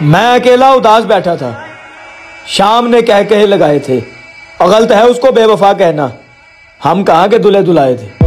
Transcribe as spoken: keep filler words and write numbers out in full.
मैं अकेला उदास बैठा था। शाम ने कह कहे लगाए थे, और गलत है उसको बेवफा कहना। हम कहाँ के दुल्हे दुलाए थे।